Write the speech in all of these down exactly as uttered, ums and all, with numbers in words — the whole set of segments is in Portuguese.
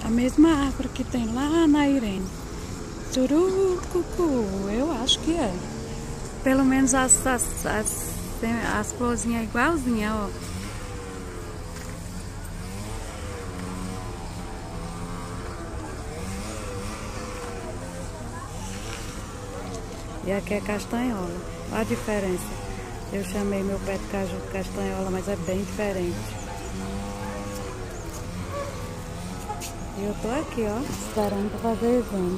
mesma árvore que tem lá na Irene. Surucucu, eu acho que é. Pelo menos as, as, as, as florzinhas igualzinhas, ó. E aqui é castanhola. Olha a diferença. Eu chamei meu pé de caju de castanhola, mas é bem diferente. E eu tô aqui, ó, esperando pra fazer exame.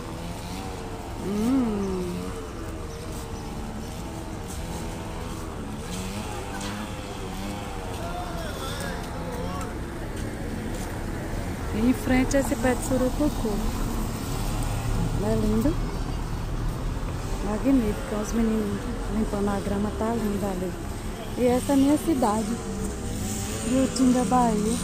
Hum. E em frente a esse pé de surucucu. Não é lindo? Magnífico. Os meninos limpando a grama, tá linda ali. E essa é a minha cidade, Jutinga, Bahia.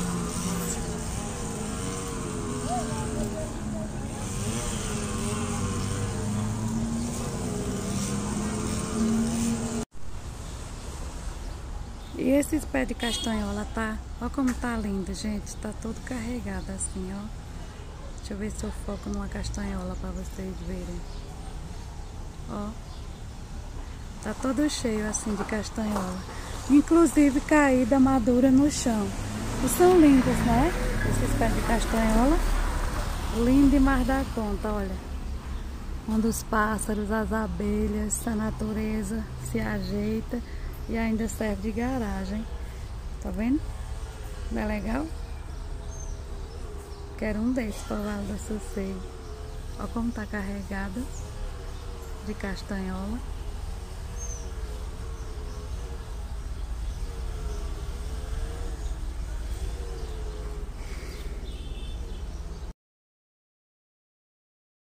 E esses pés de castanhola, tá? Olha como tá lindo, gente. Tá todo carregado assim, ó. Deixa eu ver se eu foco numa castanhola pra vocês verem. Ó. Tá todo cheio assim de castanhola. Inclusive caída madura no chão. E são lindos, né? Esses pés de castanhola. Lindo demais da conta, olha. Onde os pássaros, as abelhas, a natureza se ajeita. E ainda serve de garagem. Tá vendo? Não é legal? Quero um desses para o Vale do Sossego. Olha como tá carregado de castanhola.